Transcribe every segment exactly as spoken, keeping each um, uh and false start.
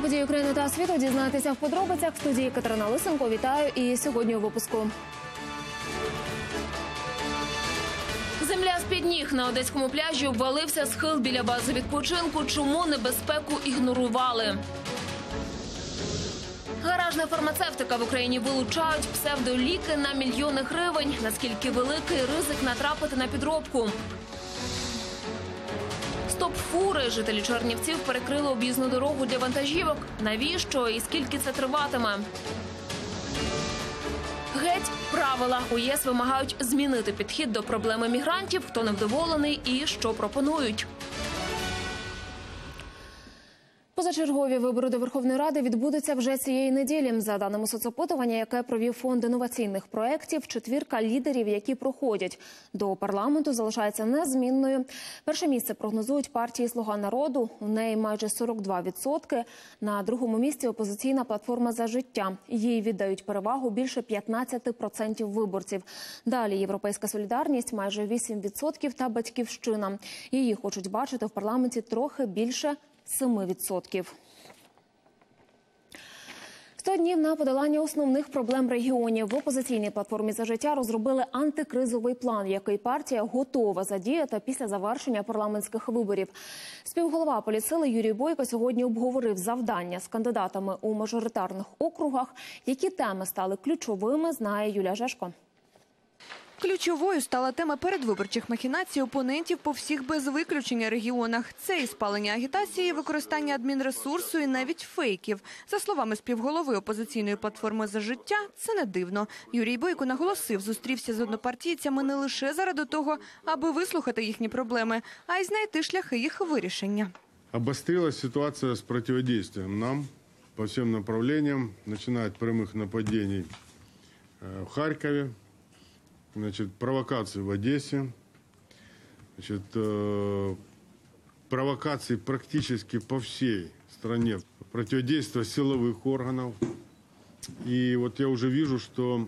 події України та світу дізнатися в подробицях. В студії Катерина Лисенко. Вітаю і сьогодні у випуску. Земля з-під ніг. На одеському пляжі обвалився схил біля бази відпочинку. Чому небезпеку ігнорували? Гаражна фармацевтика. В Україні вилучають псевдоліки на мільйони гривень. Наскільки великий ризик натрапити на підробку? Стоп-фури. Жителі Чернівців перекрили об'їзну дорогу для вантажівок. Навіщо і скільки це триватиме? Геть правила. У ЄС вимагають змінити підхід до проблеми мігрантів. Хто невдоволений і що пропонують? Позачергові вибори до Верховної Ради відбудуться вже цієї неділі. За даними соцопитування, яке провів Фонд інноваційних проєктів, четвірка лідерів, які проходять до парламенту, залишається незмінною. Перше місце прогнозують партії «Слуга народу». У неї майже сорок два відсотки. На другому місці опозиційна платформа «За життя». Їй віддають перевагу більше п'ятнадцяти відсотків виборців. Далі «Європейська солідарність» майже вісім відсотків та «Батьківщина». Її хочуть бачити в парламенті трохи більше семи відсотків. сто днів на подолання основних проблем регіонів. В опозиційній платформі «За життя» розробили антикризовий план, який партія готова задіяти після завершення парламентських виборів. Співголова політсили Юрій Бойко сьогодні обговорив завдання з кандидатами у мажоритарних округах. Які теми стали ключовими, знає Юлія Жешко. Ключовою стала тема передвиборчих махінацій опонентів по всіх без виключення регіонах. Це і спалення агітації, використання адмінресурсу і навіть фейків. За словами співголови опозиційної платформи «За життя», це не дивно. Юрій Бойко наголосив, зустрівся з однопартійцями не лише заради того, аби вислухати їхні проблеми, а й знайти шляхи їх вирішення. Обострилась ситуація з протидействием нам по всім направленням, починають прямих нападень в Харкові. Значит, провокации в Одессе, значит, э, провокации практически по всей стране, противодействие силовых органов. И вот я уже вижу, что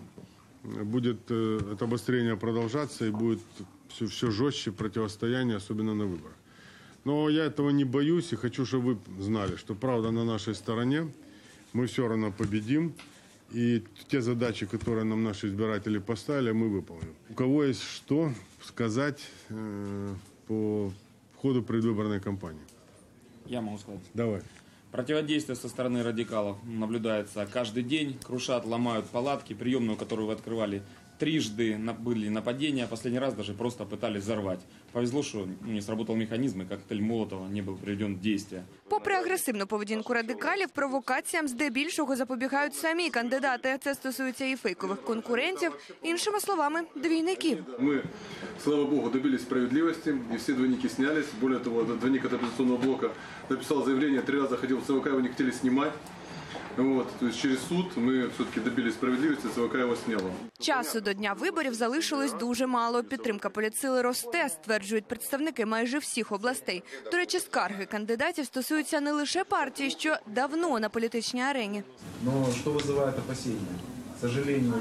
будет э, это обострение продолжаться и будет все, все жестче противостояние, особенно на выборах. Но я этого не боюсь и хочу, чтобы вы знали, что правда на нашей стороне, мы все равно победим. И те задачи, которые нам наши избиратели поставили, мы выполним. У кого есть что сказать э, по ходу предвыборной кампании? Я могу сказать. Давай. Противодействие со стороны радикалов наблюдается каждый день. Крушат, ломают палатки. Приемную, которую вы открывали, трижды были нападения. Последний раз даже просто пытались взорвать. Повезло, що не сработал механізм, і коктейль Молотова не був приведен в дійство. Попри агресивну поведінку радикалів, провокаціям здебільшого запобігають самі кандидати. Це стосується і фейкових конкурентів, іншими словами, двійників. Ми, слава Богу, добились справедливості, і всі двойники снялись. Более того, двойник от оппозиционного блока написал заявление, три раза ходил в ЦВК, его не хотели снимать. Вот, то есть через суд ми все-таки добились справедливості, ЦВК його зняло. Часу до дня виборів залишилось дуже мало. Підтримка політсили росте, стверджують представники майже всіх областей. До речі, скарги кандидатів стосуються не лише партії, що давно на політичній арені. Но що викликає опасення? К сожалению,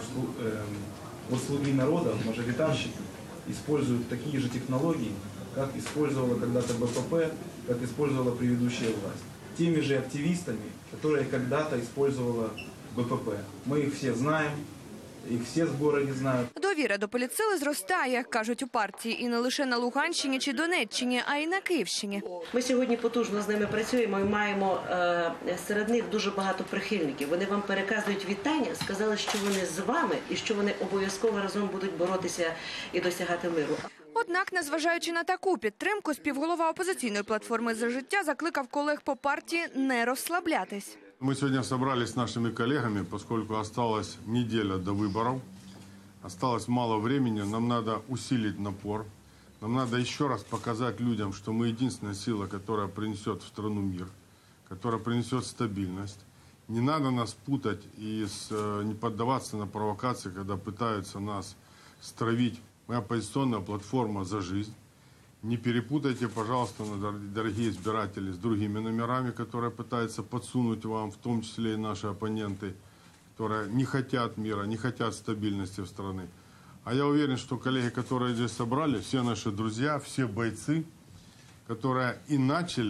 вот «Слуги народа», мажоритарщики, используют такие же технологии, как использовала когда-то БПП, как использовала предыдущая власть. Теми же активистами, которые когда-то использовала БПП. Мы их все знаем, їх всі в городі знають. Довіра до політсили зростає, кажуть у партії, і не лише на Луганщині чи Донеччині, а й на Київщині. Ми сьогодні потужно з ними працюємо і маємо е, серед них дуже багато прихильників. Вони вам переказують вітання, сказали, що вони з вами і що вони обов'язково разом будуть боротися і досягати миру. Однак, незважаючи на таку підтримку, співголова опозиційної платформи «За життя» закликав колег по партії не розслаблятись. Мы сегодня собрались с нашими коллегами, поскольку осталась неделя до выборов, осталось мало времени, нам надо усилить напор, нам надо еще раз показать людям, что мы единственная сила, которая принесет в страну мир, которая принесет стабильность. Не надо нас путать и не поддаваться на провокации, когда пытаются нас стравить. Моя оппозиционная платформа «За жизнь». Не перепутайте, пожалуйста, дорогие избиратели, с другими номерами, которые пытаются подсунуть вам, в том числе и наши оппоненты, которые не хотят мира, не хотят стабильности в стране. А я уверен, что коллеги, которые здесь собрали, все наши друзья, все бойцы, которые и начали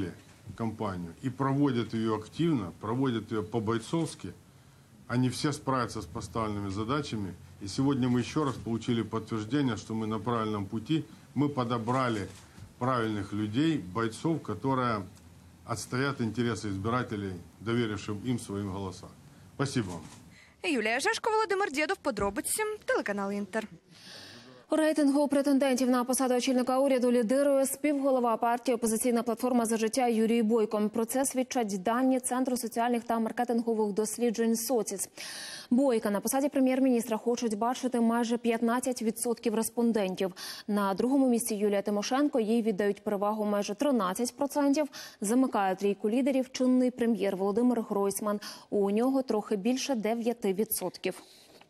кампанию и проводят ее активно, проводят ее по-бойцовски, они все справятся с поставленными задачами. И сегодня мы еще раз получили подтверждение, что мы на правильном пути. Мы подобрали правильных людей, бойцов, которые отстоят интересы избирателей, доверившим им своим голоса. Спасибо вам. Юлія Жешко, Володимир Дєдов, подробиці, телеканал «Інтер». У рейтингу претендентів на посаду очільника уряду лідирує співголова партії «Опозиційна платформа за життя» Юрій Бойко. Про це свідчать дані Центру соціальних та маркетингових досліджень «Соціс». Бойка на посаді прем'єр-міністра хочуть бачити майже п'ятнадцять відсотків респондентів. На другому місці Юлія Тимошенко, їй віддають перевагу майже тринадцять відсотків. Замикає трійку лідерів чинний прем'єр Володимир Гройсман. У нього трохи більше дев'ять відсотків.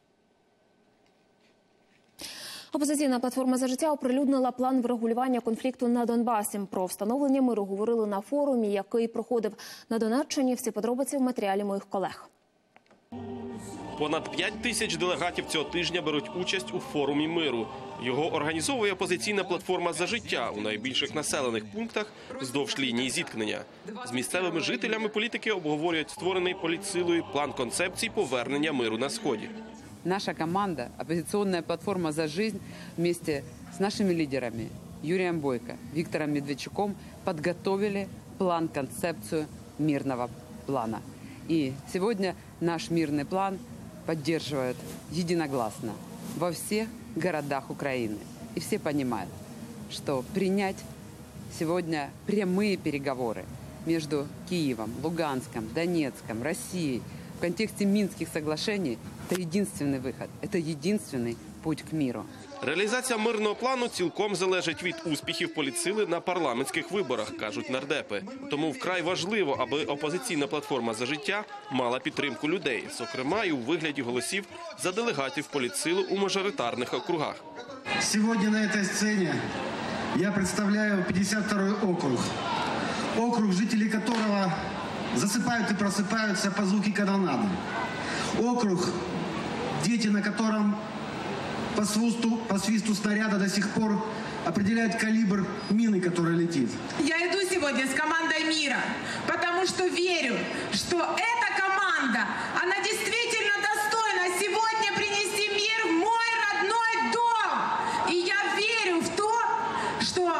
Опозиційна платформа «За життя» оприлюднила план врегулювання конфлікту на Донбасі. Про встановлення миру говорили на форумі, який проходив на Донеччині. Всі подробиці в матеріалі моїх колег. Понад п'ять тисяч делегатів цього тижня беруть участь у форумі миру. Його організовує опозиційна платформа «За життя» у найбільших населених пунктах вздовж лінії зіткнення. З місцевими жителями політики обговорюють створений політсилою план концепцій повернення миру на Сході. Наша команда, оппозиционная платформа «За жизнь», вместе с нашими лидерами Юрием Бойко, Виктором Медведчуком подготовили план-концепцию мирного плана. И сегодня наш мирный план поддерживают единогласно во всех городах Украины. И все понимают, что принять сегодня прямые переговоры между Киевом, Луганском, Донецком, Россией в контексте Минских соглашений – это единственный выход, это единственный путь к миру. Реалізація мирного плану цілком залежить від успіхів політсили на парламентських виборах, кажуть нардепи. Тому вкрай важливо, аби опозиційна платформа «За життя» мала підтримку людей, зокрема і у вигляді голосів за делегатів політсили у мажоритарних округах. Сьогодні на цій сцені я представляю пятьдесят второй округ. Округ, жителі которого засыпают и просыпаются по звуки канонады. Округ, дети на котором по свисту, по свисту снаряда до сих пор определяют калибр мины, которая летит. Я иду сегодня с командой мира, потому что верю, что эта команда, она действительно достойна сегодня принести мир в мой родной дом. И я верю в то, что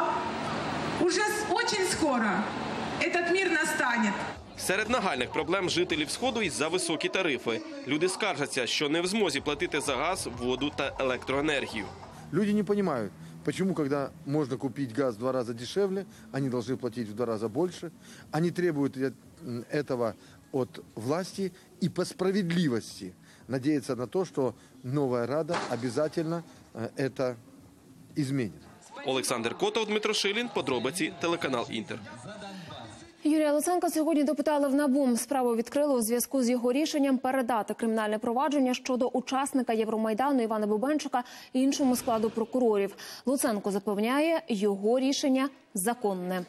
уже очень скоро этот мир настанет. Серед нагальних проблем жителів Сходу із-за високі тарифи. Люди скаржаться, що не в змозі платити за газ, воду та електроенергію. Люди не понимают, почему, когда можно купить газ в два раза дешевле, они должны платить в два раза больше. Они требуют этого от власти и по справедливости надеются на то, что новая Рада обязательно это изменит. Олександр Котов, Дмитро Шилін, подробиці, телеканал «Інтер». Юрія Луценка сьогодні допитали в НАБУ. Справу відкрили у зв'язку з його рішенням передати кримінальне провадження щодо учасника Євромайдану Івана Бубенчика іншому складу прокурорів. Луценко запевняє, його рішення законне.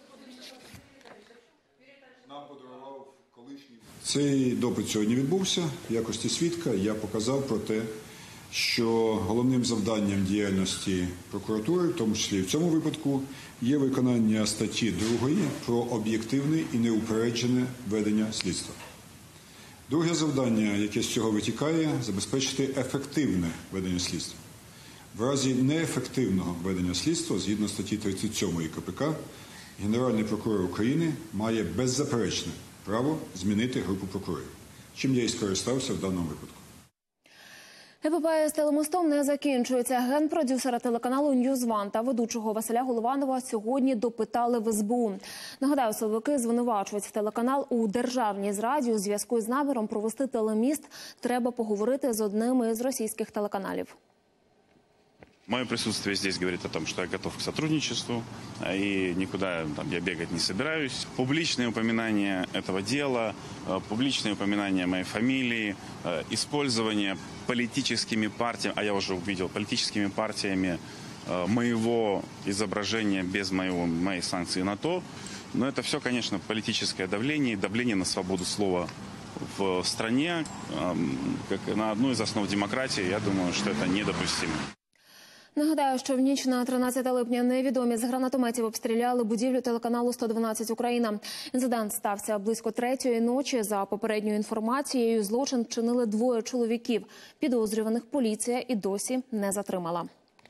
Цей допит сьогодні відбувся. В якості свідка я показав про те, що головним завданням діяльності прокуратури, в тому числі і в цьому випадку, є виконання статті другої про об'єктивне і неупереджене ведення слідства. Друге завдання, яке з цього витікає – забезпечити ефективне ведення слідства. В разі неефективного ведення слідства, згідно статті тридцять сьомої КПК, Генеральний прокурор України має беззаперечне право змінити групу прокурорів, чим я і скористався в даному випадку. Епопея з телемостом не закінчується. Генпродюсера телеканалу «Ньюзван» та ведучого Василя Голованова сьогодні допитали в ес бе у. Нагадаю, силовики звинувачують телеканал у державній зраді. У зв'язку з наміром провести телеміст треба поговорити з одним із російських телеканалів. Мое присутствие здесь говорит о том, что я готов к сотрудничеству и никуда там, я бегать не собираюсь. Публичные упоминания этого дела, публичные упоминания моей фамилии, использование политическими партиями, а я уже увидел, политическими партиями моего изображения без моего, моей санкции на то. Но это все, конечно, политическое давление, давление на свободу слова в стране, как на одну из основ демократии. Я думаю, что это недопустимо. Нагадаю, що в ніч на тринадцяте липня невідомі з гранатометів обстріляли будівлю телеканалу сто дванадцять Україна. Інцидент стався близько третьої ночі. За попередньою інформацією, злочин вчинили двоє чоловіків. Підозрюваних поліція і досі не затримала.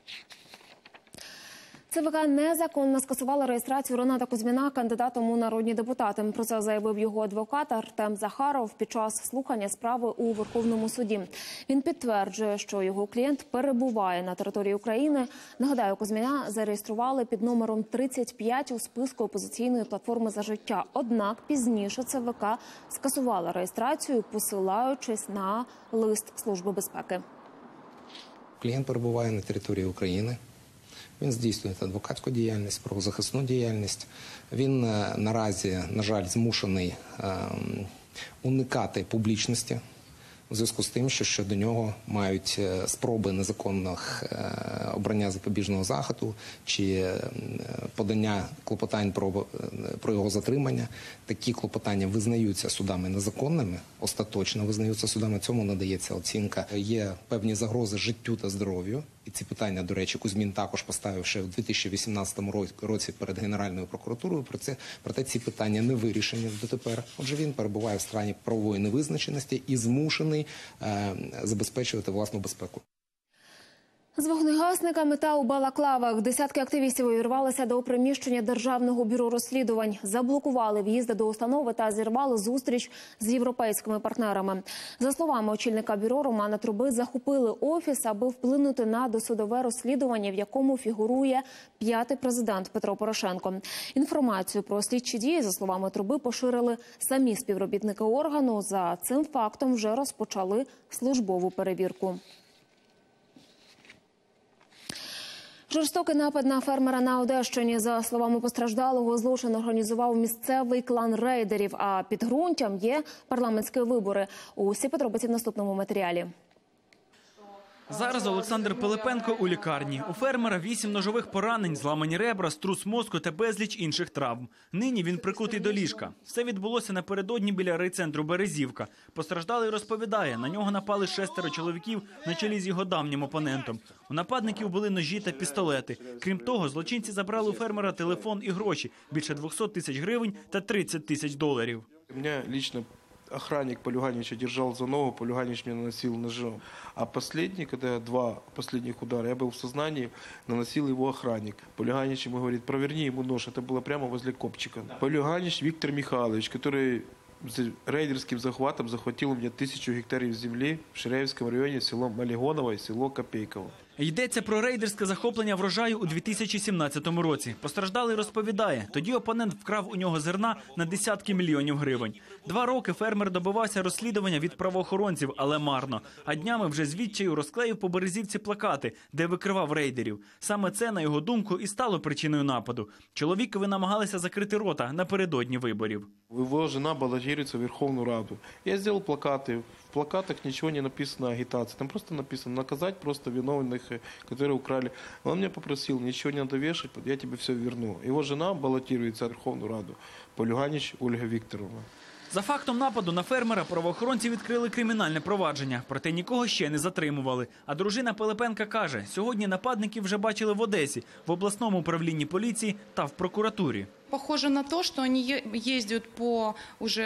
ЦВК незаконно скасувала реєстрацію Рената Кузьміна кандидатом у народні депутати. Про це заявив його адвокат Артем Захаров під час слухання справи у Верховному суді. Він підтверджує, що його клієнт перебуває на території України. Нагадаю, Кузьміна зареєстрували під номером тридцять п'ять у списку опозиційної платформи «За життя». Однак пізніше ЦВК скасувала реєстрацію, посилаючись на лист Служби безпеки. Клієнт перебуває на території України. Він здійснює адвокатську діяльність, правозахисну діяльність. Він наразі, на жаль, змушений уникати публічності у зв'язку з тим, що щодо нього мають спроби незаконних обрання запобіжного заходу чи подання клопотань про, про його затримання. Такі клопотання визнаються судами незаконними, остаточно визнаються судами, цьому надається оцінка. Є певні загрози життю та здоров'ю. І ці питання, до речі, Кузьмін також поставив ще у дві тисячі вісімнадцятому році перед Генеральною прокуратурою. Проте ці питання не вирішені дотепер. Отже, він перебуває в стані правової невизначеності і змушений е, забезпечувати власну безпеку. З вогнегасниками та у балаклавах десятки активістів увірвалися до приміщення Державного бюро розслідувань, заблокували в'їзди до установи та зірвали зустріч з європейськими партнерами. За словами очільника бюро Романа Труби, захопили офіс, аби вплинути на досудове розслідування, в якому фігурує п'ятий президент Петро Порошенко. Інформацію про слідчі дії, за словами Труби, поширили самі співробітники органу. За цим фактом вже розпочали службову перевірку. Жорстокий напад на фермера на Одещині. За словами постраждалого, злочин організував місцевий клан рейдерів, а підґрунтям є парламентські вибори. Усі подробиці в наступному матеріалі. Зараз Олександр Пилипенко у лікарні. У фермера вісім ножових поранень, зламані ребра, струс мозку та безліч інших травм. Нині він прикутий до ліжка. Все відбулося напередодні біля райцентру Березівка. Постраждалий розповідає, на нього напали шестеро чоловіків на чолі з його давнім опонентом. У нападників були ножі та пістолети. Крім того, злочинці забрали у фермера телефон і гроші – більше двохсот тисяч гривень та тридцять тисяч доларів. У мене лично охранник Полюганича держал за ногу, Полюганич мне наносил ножом. А последний, когда два последних удара, я был в сознании, наносил его охранник. Полюганич ему говорит, проверни ему нож, это было прямо возле копчика. Полюганич Виктор Михайлович, который рейдерским захватом захватил у меня тысячу гектарів землі в Ширяївському районі, село Малігоново і село Копейково. Йдеться про рейдерське захоплення врожаю у дві тисячі сімнадцятому році. Постраждалий розповідає, тоді опонент вкрав у нього зерна на десятки мільйонів гривень. Два роки фермер добивався розслідування від правоохоронців, але марно. А днями вже з відчаю розклеїв по Березівці плакати, де викривав рейдерів. Саме це, на його думку, і стало причиною нападу. Чоловікові намагалися закрити рота напередодні виборів. Його жена балотується в Верховну Раду. Я зробив плакати. В плакатах ничего не написано о агитации. Там просто написано наказать просто виновных, которые украли. Он меня попросил, ничего не надо вешать, я тебе все верну. Его жена баллотируется в Верховную Раду. Полюганич Ольга Викторовна. За фактом нападу на фермера правоохоронці відкрили кримінальне провадження, проте нікого ще не затримували. А дружина Пилипенка каже, сьогодні нападників вже бачили в Одесі, в обласному управлінні поліції та в прокуратурі. Похоже на то, что они ездят по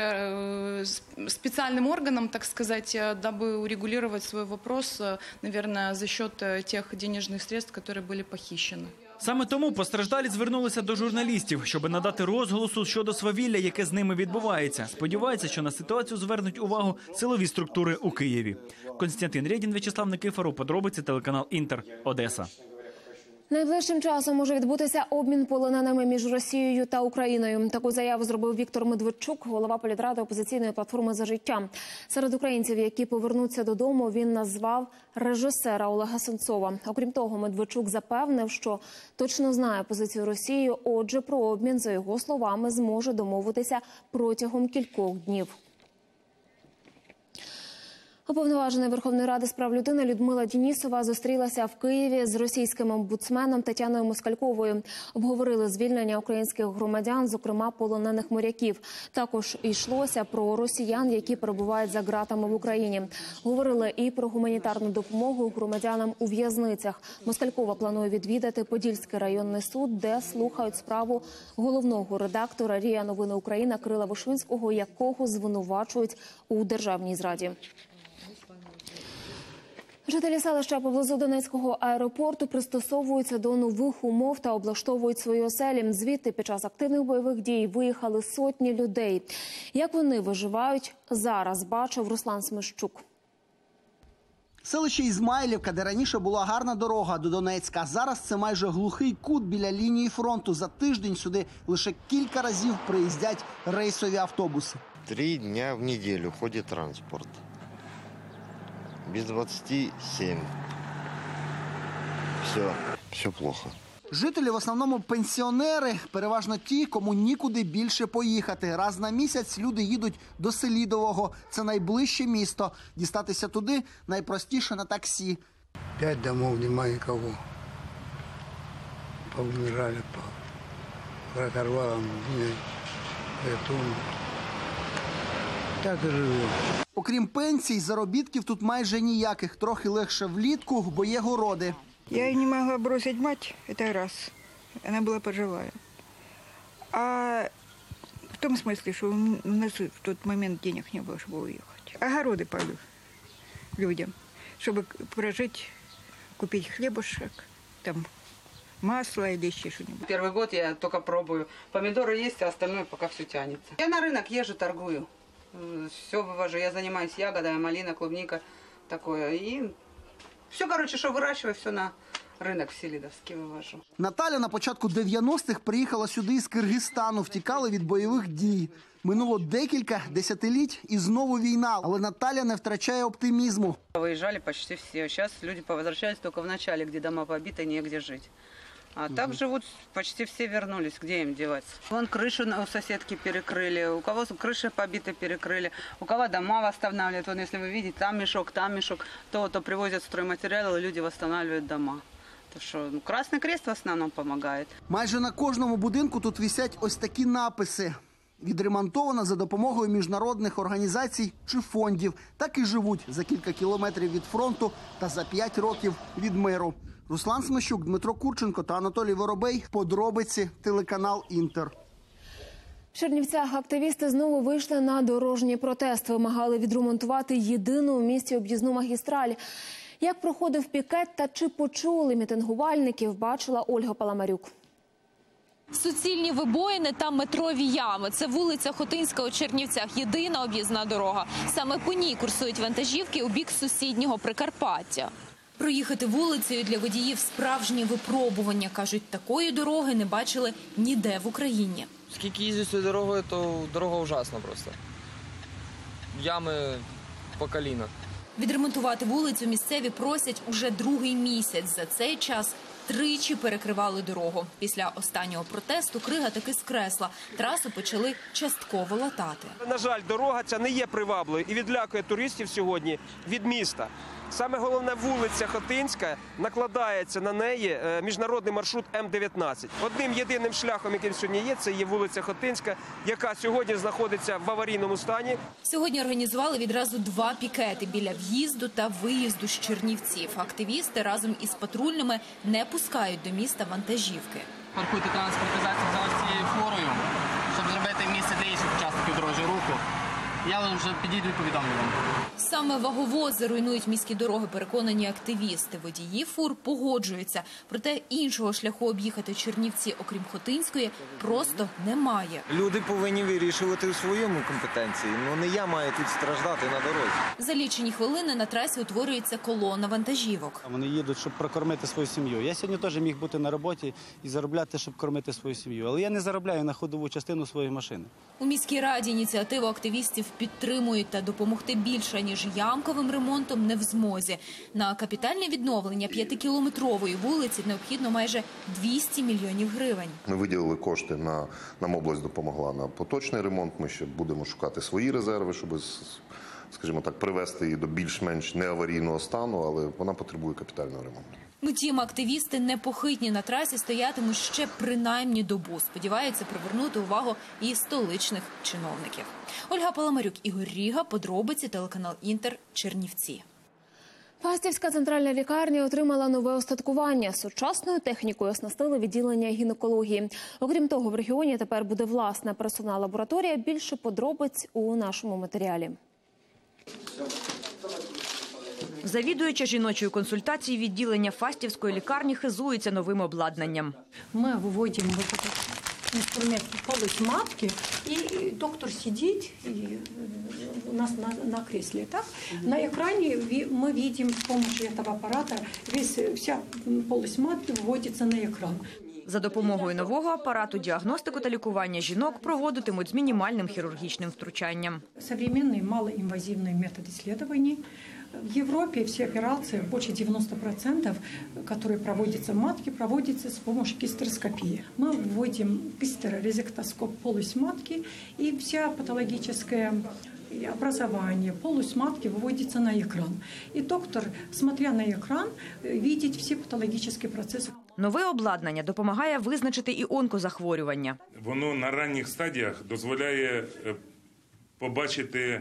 уже специальным органам, так сказать, дабы урегулировать свой вопрос, наверное, за счет тех денежных средств, которые были похищены. Саме тому постраждалі звернулися до журналістів, щоб надати розголосу щодо свавілля, яке з ними відбувається. Сподіваються, що на ситуацію звернуть увагу силові структури у Києві. Костянтин Рєдін, В'ячеслав Никифоров, подробиці, телеканал Інтер, Одеса. Найближчим часом може відбутися обмін полоненими між Росією та Україною. Таку заяву зробив Віктор Медведчук, голова політради опозиційної платформи «За життя». Серед українців, які повернуться додому, він назвав режисера Олега Сенцова. Окрім того, Медведчук запевнив, що точно знає позицію Росії, отже, про обмін, за його словами, зможе домовитися протягом кількох днів. Уповноважена Верховної Ради з прав людини Людмила Денісова зустрілася в Києві з російським омбудсменом Тетяною Москальковою. Обговорили звільнення українських громадян, зокрема полонених моряків. Також йшлося про росіян, які перебувають за ґратами в Україні. Говорили і про гуманітарну допомогу громадянам у в'язницях. Москалькова планує відвідати Подільський районний суд, де слухають справу головного редактора РІА Новини Україна Кирила Вишинського, якого звинувачують у державній зраді. Жителі селища поблизу Донецького аеропорту пристосовуються до нових умов та облаштовують свої оселі. Звідти під час активних бойових дій виїхали сотні людей. Як вони виживають, зараз бачив Руслан Смещук. Селище Ізмайлівка, де раніше була гарна дорога до Донецька. Зараз це майже глухий кут біля лінії фронту. За тиждень сюди лише кілька разів приїздять рейсові автобуси. Три дня в неділю ходить транспорт. Без двадцати семи. Все, все плохо. Жителі в основному пенсіонери, переважно ті, кому нікуди більше поїхати. Раз на місяць люди їдуть до Селідового. Це найближче місто. Дістатися туди найпростіше на таксі. П'ять домов, немає нікого. Повмирали, прокорвали, поэтому так і живемо. Окрім пенсій, заробітків тут майже ніяких. Трохи легше влітку, бо є городи. Я не могла бросить мать, это раз. Она была пожилая. А в том смысле, что у нас в тот момент денег не было, чтобы уехать. Огороды полю людям, чтобы прожить, купить хлебушек, там масло или еще что-нибудь. Первый год я только пробую. Помидоры есть, а остальное пока все тянется. Я на рынок езжу, торгую. Все вывожу. Я занимаюсь ягодами, малина, клубника, такое. И все, короче, что выращиваю, все на рынок в Селидовский вывожу. Наталя на початку дев'яностих приїхала сюди із Киргизстану, втікали від бойових дій. Минуло декілька десятиліть і знову війна, але Наталя не втрачає оптимізму. Выезжали почти все. Сейчас люди повозвращались только в начале, где дома побиты, негде жить. А так живут, почти все вернулись, где им деваться. Вон крышу у соседки перекрыли, у кого крыши побиты перекрыли, у кого дома восстанавливают. Вон, если вы видите, там мешок, там мешок, то, то привозят стройматериалы, люди восстанавливают дома. То що, ну, Красний Крест в основному допомагає. Майже на кожному будинку тут висять ось такі написи. Відремонтовано за допомогою міжнародних організацій чи фондів. Так і живуть за кілька кілометрів від фронту та за п'ять років від миру. Руслан Смещук, Дмитро Курченко та Анатолій Воробей. Подробиці, телеканал «Інтер». В Чернівцях активісти знову вийшли на дорожній протест. Вимагали відремонтувати єдину у місті об'їзну магістраль. Як проходив пікет та чи почули мітингувальників, бачила Ольга Паламарюк. Суцільні вибоїни та метрові ями. Це вулиця Хотинська у Чернівцях. Єдина об'їзна дорога. Саме по ній курсують вантажівки у бік сусіднього Прикарпаття. Проїхати вулицею для водіїв справжнє випробування. Кажуть, такої дороги не бачили ніде в Україні. Скільки їздю цією дорогою, то дорога ужасна просто. Ями по коліна. Відремонтувати вулицю місцеві просять уже другий місяць. За цей час тричі перекривали дорогу. Після останнього протесту Крига таки скресла. Трасу почали частково латати. На жаль, дорога ця не є привабливою і відлякує туристів сьогодні від міста. Саме головне, вулиця Хотинська, накладається на неї міжнародний маршрут М дев'ятнадцять. Одним єдиним шляхом, який сьогодні є, це є вулиця Хотинська, яка сьогодні знаходиться в аварійному стані. Сьогодні організували відразу два пікети біля в'їзду та виїзду з Чернівців. Активісти разом із патрульними не пускають до міста вантажівки. Паркуйте транспортний засіб за цією форою, щоб зробити місце для інших учасників дорожнього руху. Я вам вже підійду і повідомлю вам. Саме ваговози руйнують міські дороги, переконані активісти. Водії фур погоджуються. Проте іншого шляху об'їхати Чернівці, окрім Хотинської, просто немає. Люди повинні вирішувати у своєму компетенції. Ну не я маю тут страждати на дорозі. За лічені хвилини на трасі утворюється колона вантажівок. Вони їдуть, щоб прокормити свою сім'ю. Я сьогодні теж міг бути на роботі і заробляти, щоб кормити свою сім'ю. Але я не заробляю на ходову частину своєї машини. У міській раді ініціативу активістів підтримують та допомогти більше, ніж ямковим ремонтом не в змозі. На капітальне відновлення п'ятикілометрової вулиці необхідно майже двісті мільйонів гривень. Ми виділили кошти, на, нам область допомогла на поточний ремонт. Ми ще будемо шукати свої резерви, щоб скажімо так, привести її до більш-менш неаварійного стану, але вона потребує капітального ремонту. Втім, активісти непохитні, на трасі стоятимуть ще принаймні добу. Сподіваються привернути увагу і столичних чиновників. Ольга Паламарюк, Ігор Ріга, подробиці, телеканал Інтер, Чернівці. Фастівська центральна лікарня отримала нове устаткування. Сучасною технікою оснастили відділення гінекології. Окрім того, в регіоні тепер буде власна персональна лабораторія. Більше подробиць у нашому матеріалі. Завідуюча жіночої консультації відділення Фастівської лікарні хизується новим обладнанням. Ми виводимо инструмент полость матки, и доктор сидит и у нас на, на кресле. Так? На экране мы видим с помощью этого аппарата, весь, вся полость матки вводится на экран. За допомогою нового апарату діагностику та лікування жінок проводитимуть з мінімальним хірургічним втручанням. Современный малоинвазивный метод исследований. В Европе все операции, больше девяноста процентов, которые проводятся в матке, проводятся с помощью гистероскопии. Мы вводим гистерорезектоскоп полость матки, и вся патологическая образование, полость матки выводится на экран. И доктор, смотря на экран, видит все патологические процессы. Нове обладнання допомагає визначити і онкозахворювання. Воно на ранніх стадіях дозволяє побачити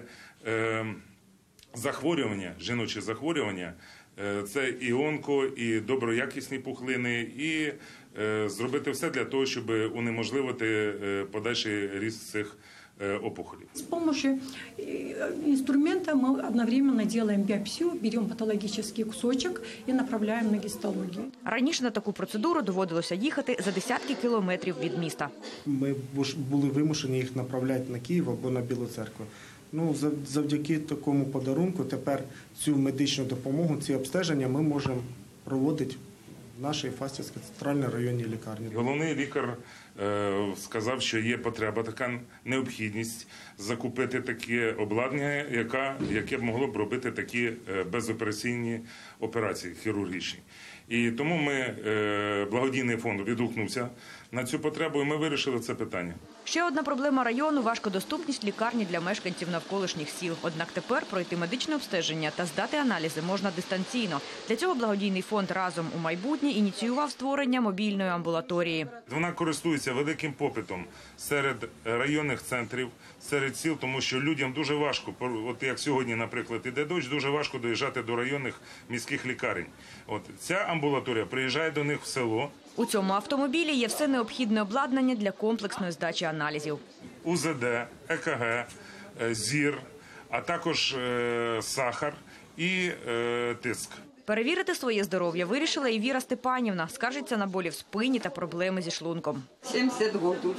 захворювання, жіночі захворювання. Це і онко, і доброякісні пухлини, і зробити все для того, щоб унеможливити подальший ріст цих опухолей. С помощью инструмента мы одновременно делаем биопсию, берем патологический кусочек и направляем на гистологию. Раніше на таку процедуру доводилося їхати за десятки кілометрів від міста. Ми були вимушені їх направляти на Київ або на Білу Церкву. Ну, завдяки такому подарунку тепер цю медичну допомогу, ці обстеження ми можемо проводити в нашій Фастівській центральній районній лікарні. Головний лікар е, сказав, що є потреба, така необхідність закупити таке обладнання, яка, яке б могло б робити такі е, безопераційні операції хірургічні. І тому ми, е, благодійний фонд, відгукнувся на цю потребу, і ми вирішили це питання. Ще одна проблема району – важкодоступність лікарні для мешканців навколишніх сіл. Однак тепер пройти медичне обстеження та здати аналізи можна дистанційно. Для цього благодійний фонд «Разом у майбутнє» ініціював створення мобільної амбулаторії. Вона користується великим попитом серед районних центрів, серед сіл, тому що людям дуже важко, от як сьогодні, наприклад, іде дощ, дуже важко доїжджати до районних міських лікарень. От ця амбулаторія приїжджає до них в село. У цьому автомобілі є все необхідне обладнання для комплексної здачі аналізів. У З Д, Е К Г, зір, а також е, сахар і е, тиск. Перевірити своє здоров'я вирішила і Віра Степанівна. Скаржиться на болі в спині та проблеми зі шлунком. сімдесят років.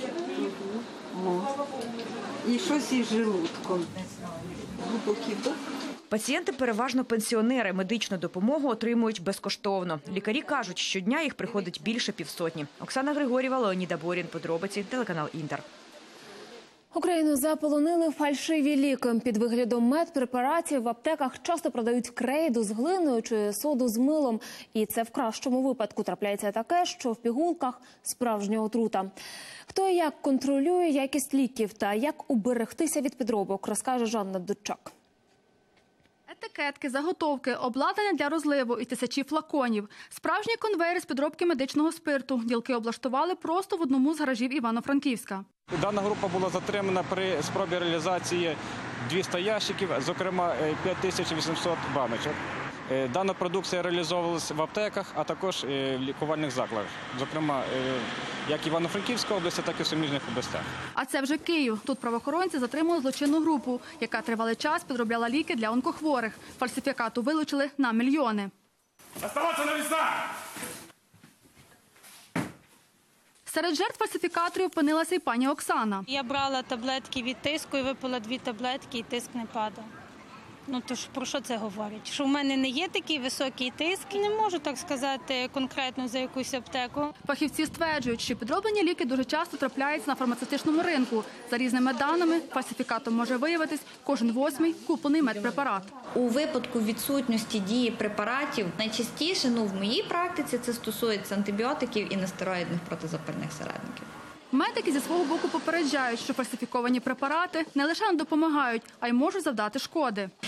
І щось із желудком. Глибокий вдох. Пацієнти переважно пенсіонери. Медичну допомогу отримують безкоштовно. Лікарі кажуть, щодня їх приходить більше півсотні. Оксана Григорєва, Леонід Аборін. Подробиці. Телеканал Інтер. Україну заполонили фальшиві ліки. Під виглядом медпрепаратів в аптеках часто продають крейду з глиною чи соду з милом. І це в кращому випадку трапляється таке, що в пігулках справжня отрута. Хто і як контролює якість ліків та як уберегтися від підробок, розкаже Жанна Дудчак. Етикетки, заготовки, обладнання для розливу і тисячі флаконів. Справжній конвейер з підробки медичного спирту. Ділки облаштували просто в одному з гаражів Івано-Франківська. Дана група була затримана при спробі реалізації двісті ящиків, зокрема п'ять тисяч вісімсот баночок. Дана продукція реалізовувалася в аптеках, а також в лікувальних закладах, зокрема як Івано-Франківської області, так і в суміжних областях. А це вже Київ. Тут правоохоронці затримали злочинну групу, яка тривалий час підробляла ліки для онкохворих. Фальсифікату вилучили на мільйони. Оставатися на місцях! Серед жертв фальсифікаторів опинилася і пані Оксана. Я брала таблетки від тиску і випила дві таблетки, і тиск не падав. Ну, то ж про що це говорить? Що в мене не є такий високий тиск, не можу так сказати конкретно за якусь аптеку. Фахівці стверджують, що підроблені ліки дуже часто трапляються на фармацевтичному ринку. За різними даними, фальсифікатом може виявитись кожен восьмий куплений медпрепарат. У випадку відсутності дії препаратів найчастіше, ну в моїй практиці, це стосується антибіотиків і нестероїдних протизапальних середників. Медики зі свого боку попереджають, що фальсифіковані препарати не лише не допомагають, а й можуть завдати шкоди.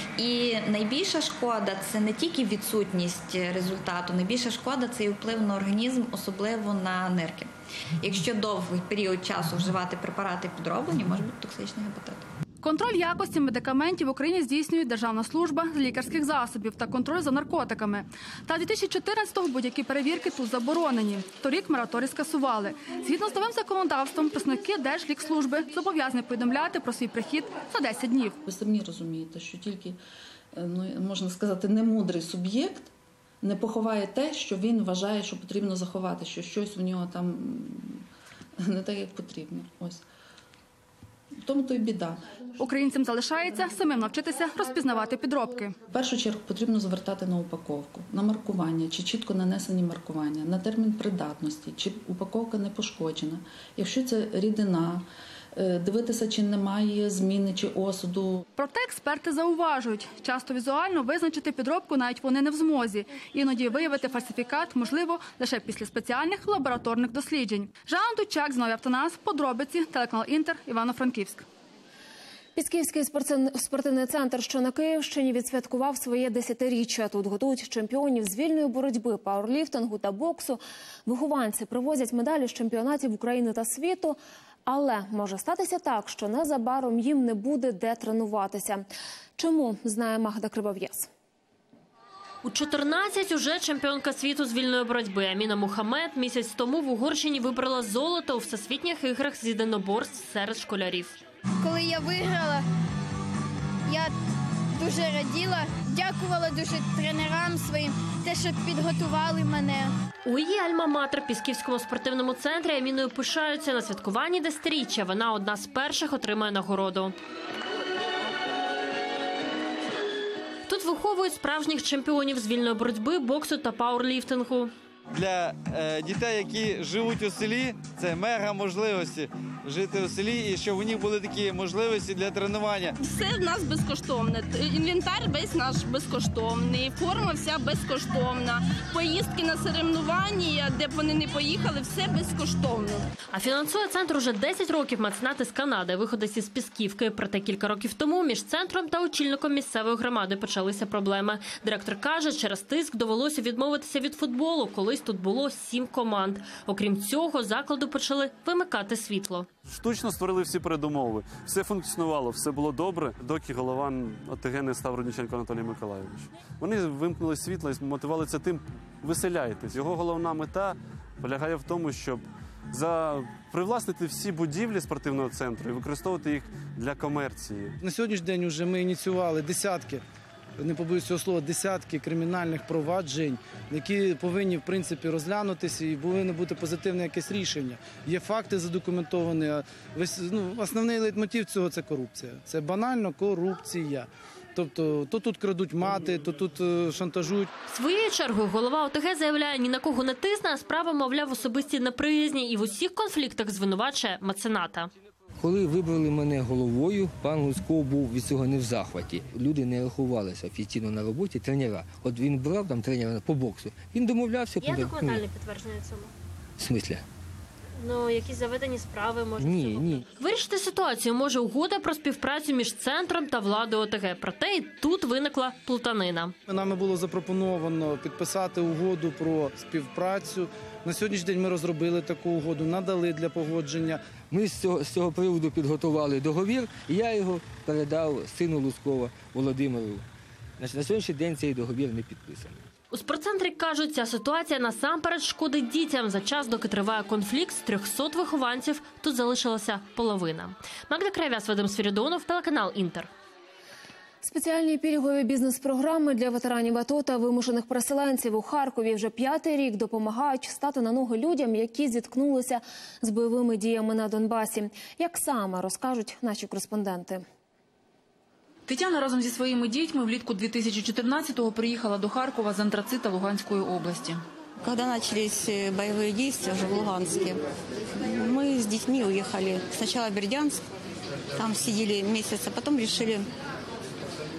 І найбільша шкода – це не тільки відсутність результату, найбільша шкода – це і вплив на організм, особливо на нирки. Якщо довгий період часу вживати препарати підроблені, може бути токсичний гепатит. Контроль якості медикаментів в Україні здійснює Державна служба з лікарських засобів та контроль за наркотиками. Та дві тисячі чотирнадцятого будь-які перевірки тут заборонені. Торік мораторій скасували. Згідно з новим законодавством, представники Держлікслужби зобов'язані повідомляти про свій прихід за десять днів. Ви самі розумієте, що тільки, ну, можна сказати, немудрий суб'єкт не поховає те, що він вважає, що потрібно заховати, що щось у нього там не так, як потрібно. Ось. Тому то й біда. Українцям залишається самим навчитися розпізнавати підробки. В першу чергу потрібно звертати на упаковку, на маркування, чи чітко нанесені маркування, на термін придатності, чи упаковка не пошкоджена. Якщо це рідина, дивитися, чи немає зміни чи осуду. Проте експерти зауважують, часто візуально визначити підробку навіть вони не в змозі. Іноді виявити фальсифікат можливо лише після спеціальних лабораторних досліджень. Жанна Дучак, Знову Автонас, подробиці, телеканал Інтер, Івано-Франківськ. Пісківський спортивний центр, що на Київщині, відсвяткував своє десятиріччя. Тут готують чемпіонів з вільної боротьби, пауерліфтингу та боксу. Вихованці привозять медалі з чемпіонатів України та світу. Але може статися так, що незабаром їм не буде де тренуватися. Чому, знає Магда Кривов'яз. У чотирнадцять уже чемпіонка світу з вільної боротьби Аміна Мухамед місяць тому в Угорщині вибрала золото у всесвітніх іграх з єдиноборств серед школярів. Коли я виграла, я дуже раділа, дякувала дуже тренерам своїм, те, що підготували мене. У її альма-матер Пісківському спортивному центрі Аміною пишаються. На святкуванні десятиріччя вона одна з перших отримає нагороду. Тут виховують справжніх чемпіонів з вільної боротьби, боксу та пауерліфтингу. Для е, дітей, які живуть у селі, це мега можливості жити у селі і щоб у них були такі можливості для тренування. Все в нас безкоштовне. Інвентар весь наш безкоштовний, форма вся безкоштовна. Поїздки на соревнування, де б вони не поїхали, все безкоштовно. А фінансує центр уже десять років меценат із Канади, виходець із Пісківки. Проте кілька років тому між центром та очільником місцевої громади почалися проблеми. Директор каже, через тиск довелося відмовитися від футболу. Колись тут було сім команд. Окрім цього, закладу почали вимикати світло. Штучно створили всі передумови. Все функціонувало, все було добре, доки голова ОТГ не став Рудніченко Анатолій Миколайович. Вони вимкнули світло і мотивували це тим «виселяйтесь». Його головна мета полягає в тому, щоб за... привласнити всі будівлі спортивного центру і використовувати їх для комерції. На сьогоднішній день вже ми ініціювали десятки, не побоюсь цього слова, десятки кримінальних проваджень, які повинні, в принципі, розглянутися і повинно бути позитивне якесь рішення. Є факти задокументовані, а весь, ну, основний лейтмотив цього – це корупція. Це банально корупція. Тобто, то тут крадуть мати, то тут е, шантажують. Своєю чергою голова ОТГ заявляє, ні на кого не тисне, а справа, мовляв, особисті неприязні і в усіх конфліктах звинувачує мецената. Коли вибрали мене головою, пан Луцьков був від цього не в захваті. Люди не рахувалися офіційно на роботі, тренера. От він брав там тренера по боксу, він домовлявся. Є документальне підтвердження цьому? В смислі? Ну, якісь заведені справи, може? Ні, ні. Вирішити ситуацію може угода про співпрацю між центром та владою ОТГ. Проте і тут виникла плутанина. Нами було запропоновано підписати угоду про співпрацю. На сьогоднішній день ми розробили таку угоду, надали для погодження. Ми з цього, з цього приводу підготували договір, і я його передав сину Луцькова Володимиру. Значить, на сьогоднішній день цей договір не підписаний. У спортцентрі кажуть, ця ситуація насамперед шкодить дітям. За час, доки триває конфлікт, з трьохсот вихованців тут залишилася половина. Магда Кривов'яз, Вадим Свірідонов, телеканал Інтер. Спеціальні пільгові бізнес-програми для ветеранів АТО та вимушених переселенців у Харкові вже п'ятий рік допомагають стати на ноги людям, які зіткнулися з бойовими діями на Донбасі. Як саме, розкажуть наші кореспонденти. Тетяна разом зі своїми дітьми влітку дві тисячі чотирнадцятого приїхала до Харкова з Антрацита Луганської області. Коли почалися бойові дії вже в Луганську, ми з дітьми уїхали спочатку в Бердянськ, там сиділи місяць, а потім вирішили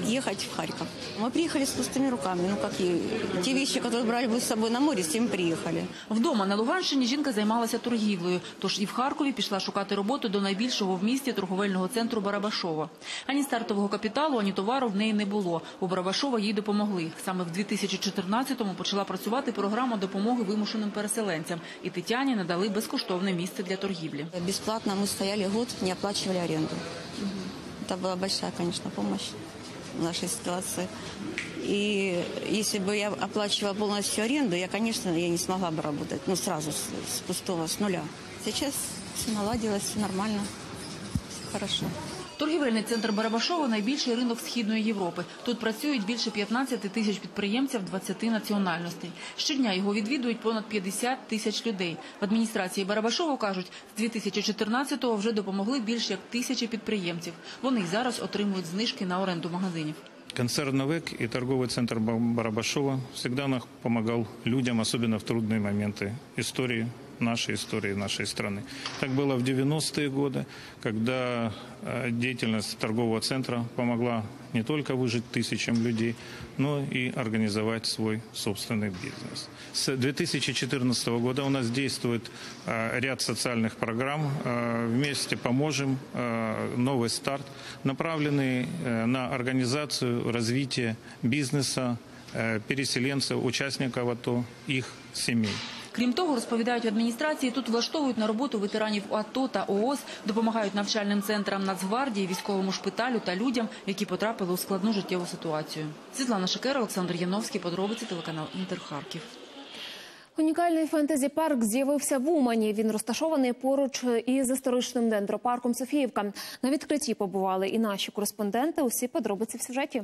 ехать в Харьков. Мы приехали с пустыми руками. Ну, как и те вещи, которые брали бы с собой на море, с тем приехали. Вдома на Луганщині жінка займалася торгівлею, тож і в Харкові пішла шукати роботу до найбільшого в місті торговельного центру Барабашова. Ані стартового капіталу, ані товару в неї не було. У Барабашова їй допомогли. Саме в дві тисячі чотирнадцятому почала працювати програма допомоги вимушеним переселенцям. І Тетяні надали безкоштовне місце для торгівлі. Бесплатно мы стояли год, не оплачивали аренду. Это была большая, конечно, помощь в нашей ситуации. И если бы я оплачивала полностью аренду, я, конечно, я не смогла бы работать, ну, сразу с, с пустого, с нуля. Сейчас все наладилось, все нормально, все хорошо. Торгівельний центр Барабашова – найбільший ринок Східної Європи. Тут працюють більше п'ятнадцяти тисяч підприємців двадцяти національностей. Щодня його відвідують понад п'ятдесят тисяч людей. В адміністрації Барабашова кажуть, з дві тисячі чотирнадцятого вже допомогли більше як тисячі підприємців. Вони й зараз отримують знижки на оренду магазинів. Концерн «Новек» и торговый центр Барабашова всегда помогал людям, особенно в трудные моменты истории, нашей истории, нашей страны. Так было в девяностые годы, когда деятельность торгового центра помогла не только выжить тысячам людей, но и организовать свой собственный бизнес. С две тысячи четырнадцатого года у нас действует ряд социальных программ «Вместе поможем», «Новый старт», направленный на организацию развития бизнеса, переселенцев, участников АТО, их семей. Крім того, розповідають в адміністрації, тут влаштовують на роботу ветеранів АТО та ООС, допомагають навчальним центрам Нацгвардії, військовому шпиталю та людям, які потрапили у складну життєву ситуацію. Світлана Шикера, Олександр Яновський, подробиці, телеканал Інтер, Харків. Унікальний фентезі-парк з'явився в Умані. Він розташований поруч із історичним дендропарком Софіївка. На відкритті побували і наші кореспонденти. Усі подробиці в сюжеті.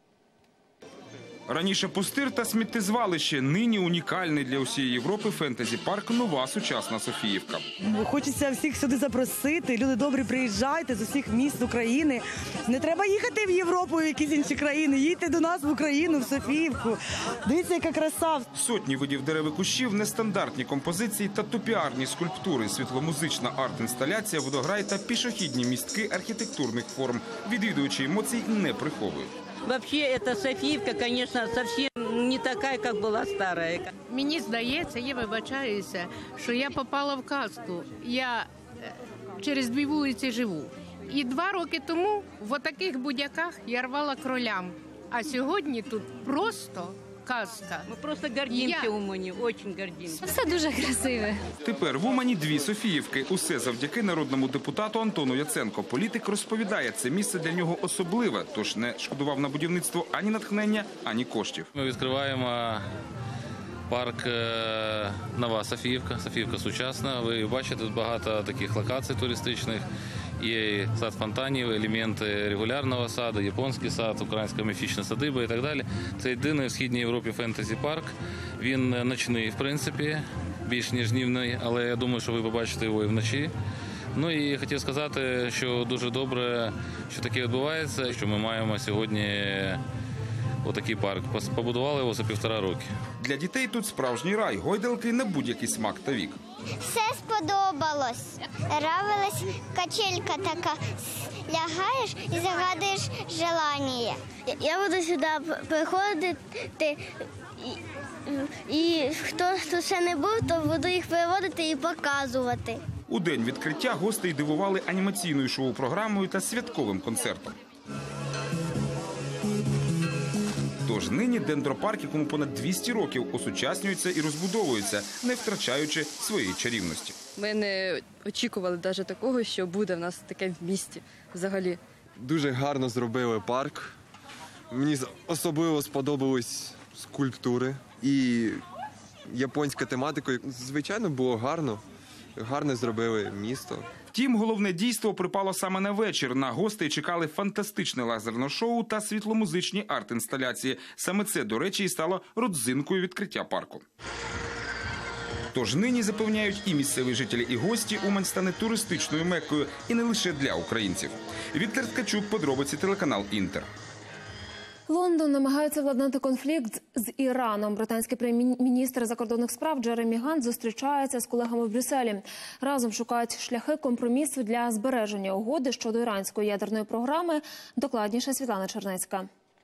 Раніше пустир та сміттєзвалище, нині унікальний для усієї Європи фентезі-парк «Нова сучасна Софіївка». Хочеться всіх сюди запросити. Люди добрі, приїжджайте з усіх міст України. Не треба їхати в Європу, в якісь інші країни. Їдьте до нас в Україну, в Софіївку. Дивіться, яка краса. Сотні видів дерев і кущів, нестандартні композиції та топіарні скульптури, світломузична арт-інсталяція, водограй та пішохідні містки архітектурних форм. Відвідувачі емоцій не приховують. Вообще, эта Софіївка, конечно, совсем не така, як була стара. Мені здається, я вибачаюся, що я попала в казку. Я через дві вулиці живу. І два роки тому в отаких будяках я рвала кролям. А сьогодні тут просто казка. Ми просто гордимося я... Умані, дуже гордимося. Все дуже красиве. Тепер в Умані дві Софіївки. Усе завдяки народному депутату Антону Яценко. Політик розповідає, це місце для нього особливе, тож не шкодував на будівництво ані натхнення, ані коштів. Ми відкриваємо парк «Нова Софіївка», Софіївка сучасна. Ви бачите, тут багато таких локацій туристичних. Є сад фонтанів, елементи регулярного саду, японський сад, українська міфічна садиба і так далі. Це єдиний в Східній Європі фентезі-парк. Він ночний, в принципі, більш ніж днівний, але я думаю, що ви побачите його і вночі. Ну і хотів сказати, що дуже добре, що таке відбувається, що ми маємо сьогодні отакий парк. Побудували його за півтора роки. Для дітей тут справжній рай, гойдалки на будь-який смак та вік. Все сподобалось. Нравилась качелька така. Лягаєш і загадуєш желання. Я буду сюди приходити, і, і хто, хто ще не був, то буду їх приводити і показувати. У день відкриття гостей дивували анімаційною шоу-програмою та святковим концертом. Тож нині дендропарк, якому понад двісті років, осучаснюється і розбудовується, не втрачаючи своєї чарівності. Ми не очікували навіть такого, що буде в нас таке в місті взагалі. Дуже гарно зробили парк. Мені особливо сподобались скульптури і японська тематика. Звичайно, було гарно. Гарно зробили місто. Втім, головне дійство припало саме на вечір. На гостей чекали фантастичне лазерне шоу та світломузичні арт-інсталяції. Саме це, до речі, і стало родзинкою відкриття парку. Тож нині, запевняють і місцеві жителі, і гості, Умань стане туристичною меккою. І не лише для українців. Віктор Ткачук, подробиці, телеканал Інтер. Лондон намагається владнати конфлікт з Іраном. Британський прем'єр-міністр закордонних справ Джеремі Гант зустрічається з колегами в Брюсселі. Разом шукають шляхи компромісу для збереження угоди щодо іранської ядерної програми. Докладніше Світлана Чернецька.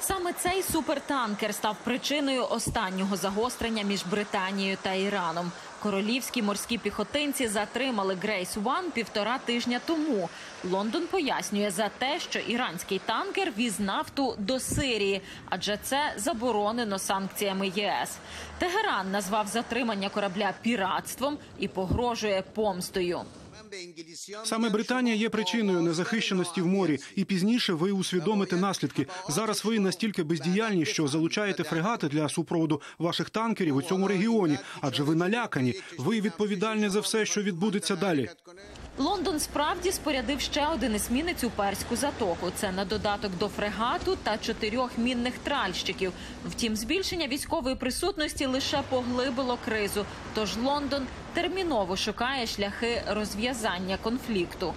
Саме цей супертанкер став причиною останнього загострення між Британією та Іраном. Королівські морські піхотинці затримали Грейс Ван півтора тижня тому. Лондон пояснює за те, що іранський танкер віз нафту до Сирії, адже це заборонено санкціями ЄС. Тегеран назвав затримання корабля піратством і погрожує помстою. Саме Британія є причиною незахищеності в морі. І пізніше ви усвідомите наслідки. Зараз ви настільки бездіяльні, що залучаєте фрегати для супроводу ваших танкерів у цьому регіоні. Адже ви налякані. Ви відповідальні за все, що відбудеться далі. Лондон справді спорядив ще один есмінець у Перську затоку. Це на додаток до фрегату та чотирьох мінних тральщиків. Втім, збільшення військової присутності лише поглибило кризу. Тож Лондон терміново шукає шляхи розв'язання конфлікту.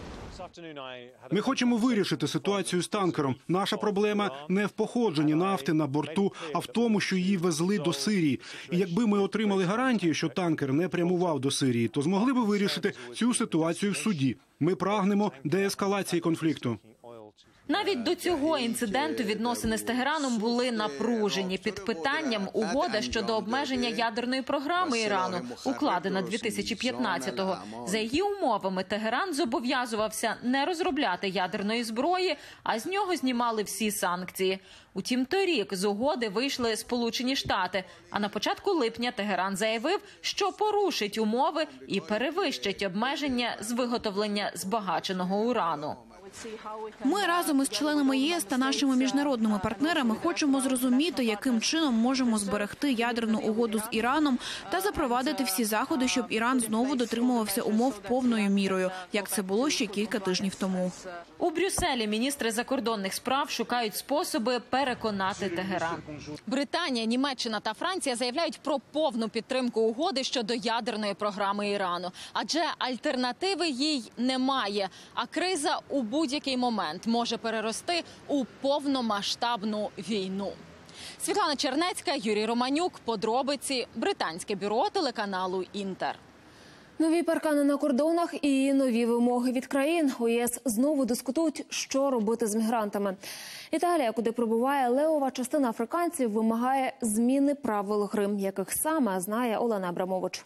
Ми хочемо вирішити ситуацію з танкером. Наша проблема не в походженні нафти на борту, а в тому, що її везли до Сирії. І якби ми отримали гарантії, що танкер не прямував до Сирії, то змогли би вирішити цю ситуацію в суді. Ми прагнемо деескалації конфлікту. Навіть до цього інциденту відносини з Тегераном були напружені. Під питанням угода щодо обмеження ядерної програми Ірану, укладена дві тисячі п'ятнадцятого. За її умовами Тегеран зобов'язувався не розробляти ядерної зброї, а з нього знімали всі санкції. Утім, торік з угоди вийшли Сполучені Штати, а на початку липня Тегеран заявив, що порушить умови і перевищить обмеження з виготовлення збагаченого урану. Ми разом із членами ЄС та нашими міжнародними партнерами хочемо зрозуміти, яким чином можемо зберегти ядерну угоду з Іраном та запровадити всі заходи, щоб Іран знову дотримувався умов повною мірою, як це було ще кілька тижнів тому. У Брюсселі міністри закордонних справ шукають способи переконати Тегеран. Британія, Німеччина та Франція заявляють про повну підтримку угоди щодо ядерної програми Ірану. Адже альтернативи їй немає, а криза у будь-який момент може перерости у повномасштабну війну. Світлана Чернецька, Юрій Романюк. Подробиці. Британське бюро телеканалу «Інтер». Нові паркани на кордонах і нові вимоги від країн. У ЄС знову дискутують, що робити з мігрантами. Італія, куди прибуває левова частина африканців, вимагає зміни правил гри, яких саме знає Олена Абрамович.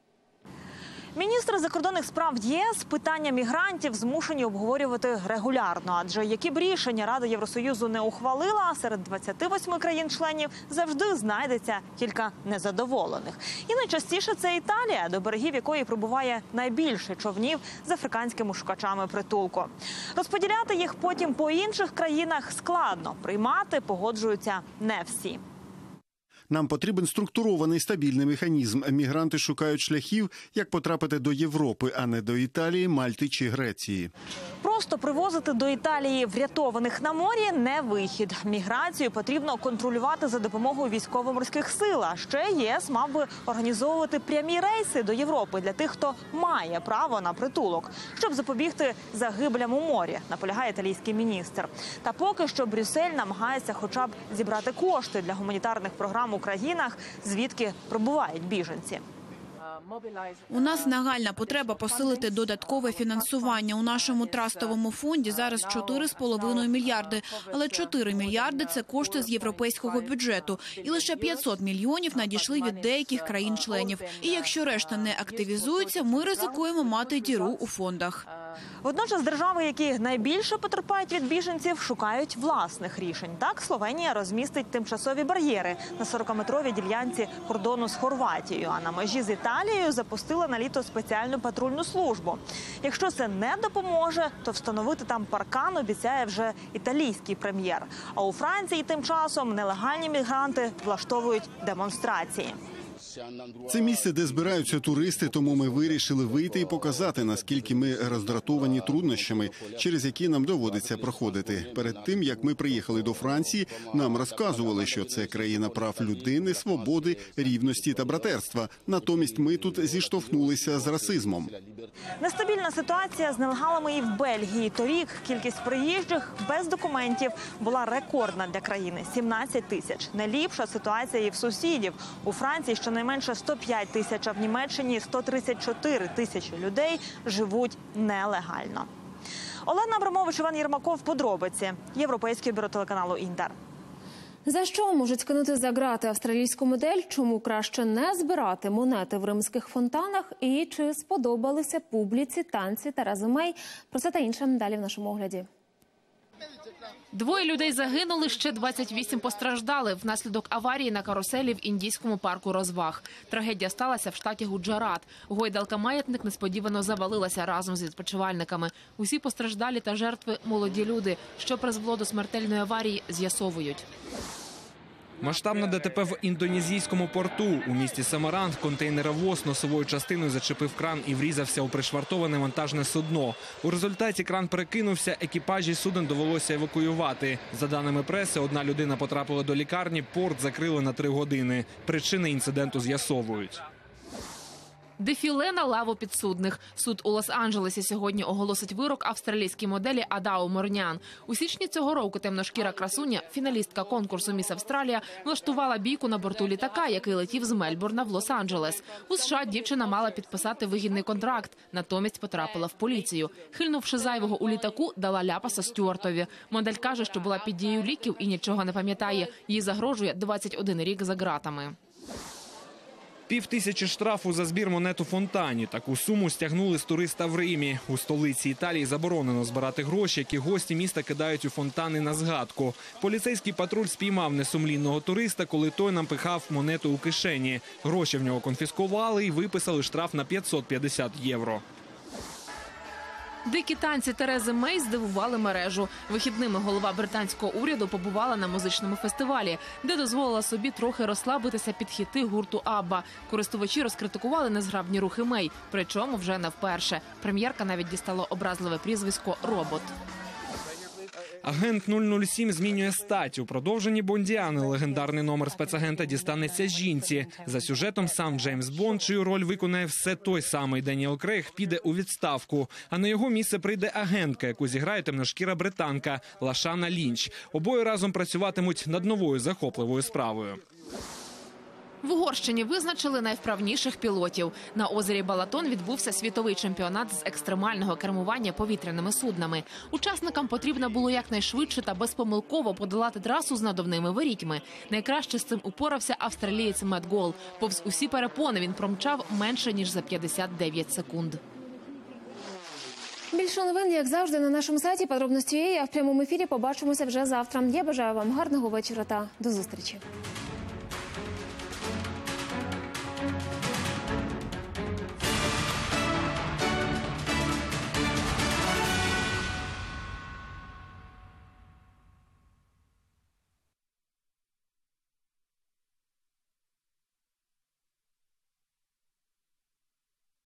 Міністри закордонних справ ЄС питання мігрантів змушені обговорювати регулярно. Адже які б рішення Рада Євросоюзу не ухвалила, серед двадцяти восьми країн-членів завжди знайдеться кілька незадоволених. І найчастіше це Італія, до берегів якої прибуває найбільше човнів з африканськими шукачами притулку. Розподіляти їх потім по інших країнах складно. Приймати погоджуються не всі. Нам потрібен структурований стабільний механізм. Мігранти шукають шляхів, як потрапити до Європи, а не до Італії, Мальти чи Греції. Просто привозити до Італії врятованих на морі – не вихід. Міграцію потрібно контролювати за допомогою військово-морських сил. А ще ЄС мав би організовувати прямі рейси до Європи для тих, хто має право на притулок, щоб запобігти загиблям у морі, наполягає італійський міністр. Та поки що Брюссель намагається хоча б зібрати кошти для гуманітарних програм у країнах, звідки прибувають біженці. У нас нагальна потреба посилити додаткове фінансування. У нашому трастовому фонді зараз чотири з половиною мільярди, але чотири мільярди – це кошти з європейського бюджету. І лише п'ятсот мільйонів надійшли від деяких країн-членів. І якщо решта не активізується, ми ризикуємо мати діру у фондах. Водночас держави, які найбільше потерпають від біженців, шукають власних рішень. Так, Словенія розмістить тимчасові бар'єри на сорокаметровій ділянці кордону з Хорватією, а на межі з Італією запустила на літо спеціальну патрульну службу. Якщо це не допоможе, то встановити там паркан обіцяє вже італійський прем'єр. А у Франції тим часом нелегальні мігранти влаштовують демонстрації. Це місце, де збираються туристи, тому ми вирішили вийти і показати, наскільки ми роздратовані труднощами, через які нам доводиться проходити. Перед тим, як ми приїхали до Франції, нам розказували, що це країна прав людини, свободи, рівності та братерства. Натомість ми тут зіштовхнулися з расизмом. Нестабільна ситуація з нелегалами і в Бельгії. Торік кількість приїжджих без документів була рекордна для країни – сімнадцять тисяч. Найліпша ситуація і в сусідів. У Франції щонайменше сто п'ять тисяч, а в Німеччині сто тридцять чотири тисячі людей живуть нелегально. Олена Абрамович, Іван Єрмаков. Подробиці. Європейське бюро телеканалу «Інтер». За що можуть скинути за грати австралійську модель? Чому краще не збирати монети в римських фонтанах? І чи сподобалися публіці танці Терези Мей? Про це та інше далі в нашому огляді. Двоє людей загинули, ще двадцять вісім постраждали внаслідок аварії на каруселі в індійському парку розваг. Трагедія сталася в штаті Гуджарат. Гойдалка-маятник несподівано завалилася разом з відпочивальниками. Усі постраждалі та жертви – молоді люди. Що призвело до смертельної аварії – з'ясовують. Масштабне ДТП в індонезійському порту. У місті Самаранг контейнеровоз носовою частиною зачепив кран і врізався у пришвартоване вантажне судно. У результаті кран перекинувся, екіпажі суден довелося евакуювати. За даними преси, одна людина потрапила до лікарні, порт закрили на три години. Причини інциденту з'ясовують. Дефіле на лаву підсудних. Суд у Лос-Анджелесі сьогодні оголосить вирок австралійській моделі Адау Морнян. У січні цього року темношкіра красуня, фіналістка конкурсу «Міс Австралія», влаштувала бійку на борту літака, який летів з Мельбурна в Лос-Анджелес. У США дівчина мала підписати вигідний контракт, натомість потрапила в поліцію. Хильнувши зайвого у літаку, дала ляпаса Стюартові. Модель каже, що була під дією ліків і нічого не пам'ятає. Їй загрожує двадцять один рік за ґратами. Пів тисячі штрафу за збір монет у фонтані. Таку суму стягнули з туриста в Римі. У столиці Італії заборонено збирати гроші, які гості міста кидають у фонтани на згадку. Поліцейський патруль спіймав несумлінного туриста, коли той напихав монету у кишені. Гроші в нього конфіскували і виписали штраф на п'ятсот п'ятдесят євро. Дикі танці Терези Мей здивували мережу. Вихідними голова британського уряду побувала на музичному фестивалі, де дозволила собі трохи розслабитися під хіти гурту Абба. Користувачі розкритикували незграбні рухи Мей, причому вже не вперше. Прем'єрка навіть дістала образливе прізвисько «Робот». Агент нуль нуль сім змінює стать. У продовженні Бондіани легендарний номер спецагента дістанеться жінці. За сюжетом сам Джеймс Бонд, чию роль виконає все той самий Деніел Крейг, піде у відставку. А на його місце прийде агентка, яку зіграє темношкіра британка Лашана Лінч. Обоє разом працюватимуть над новою захопливою справою. В Угорщині визначили найвправніших пілотів. На озері Балатон відбувся світовий чемпіонат з екстремального кермування повітряними суднами. Учасникам потрібно було якнайшвидше та безпомилково подолати трасу з надувними ворітьми. Найкраще з цим упорався австралієць Мет Гол. Повз усі перепони він промчав менше, ніж за п'ятдесят дев'ять секунд. Більше новин, як завжди, на нашому сайті. Подробності є. А в прямому ефірі побачимося вже завтра. Я бажаю вам гарного вечора та до зустрічі.